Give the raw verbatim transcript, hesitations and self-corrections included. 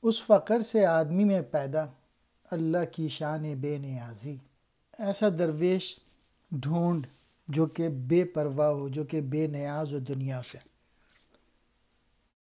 उस फ़क़र से आदमी में पैदा, अल्लाह की शान बे नियाजी। ऐसा दरवेश ढूंढ जो कि बेपरवाह हो, जो कि बेनियाज हो दुनिया से।